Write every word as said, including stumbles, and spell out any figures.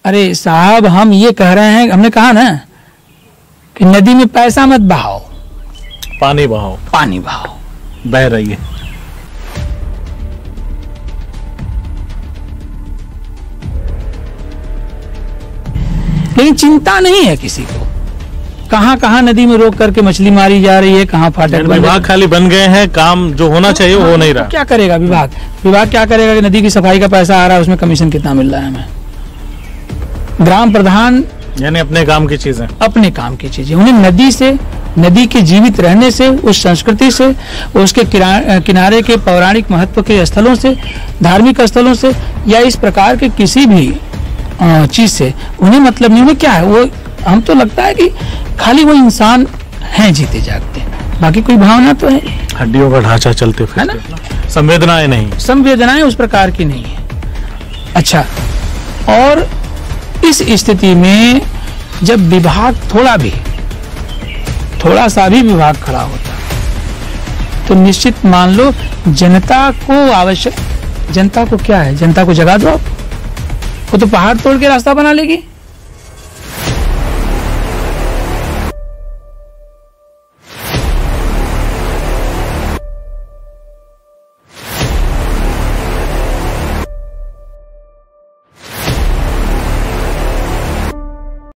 अरे साहब, हम ये कह रहे हैं, हमने कहा ना कि नदी में पैसा मत बहाओ, पानी बहाओ, पानी बहाओ, बह रही है। लेकिन चिंता नहीं है किसी को, कहां कहां नदी में रोक करके मछली मारी जा रही है, कहां फाटक। विभाग खाली बन गए हैं, काम जो होना चाहिए वो हो नहीं रहा। तो क्या करेगा विभाग? विभाग क्या करेगा कि नदी की सफाई का पैसा आ रहा है, उसमें कमीशन कितना मिल रहा है हमें? ग्राम प्रधान यानी अपने काम की चीजें, अपने काम की चीजें, उन्हें नदी से, नदी के जीवित रहने से, उस संस्कृति से, उसके किनारे के पौराणिक महत्व के स्थलों से, धार्मिक स्थलों से, या इस प्रकार के किसी भी चीज से उन्हें मतलब नहीं। उन्हें क्या है, वो हम तो लगता है कि खाली वो इंसान हैं जीते जागते, बाकी कोई भावना तो है, हड्डियों का ढांचा चलते है ना, संवेदनाएं नहीं, संवेदनाएं उस प्रकार की नहीं है। अच्छा, और इस स्थिति में जब विभाग थोड़ा भी थोड़ा सा भी विभाग खड़ा होता तो निश्चित मान लो जनता को आवश्यक, जनता को क्या है, जनता को जगा दो आप, वो तो पहाड़ तोड़ के रास्ता बना लेगी।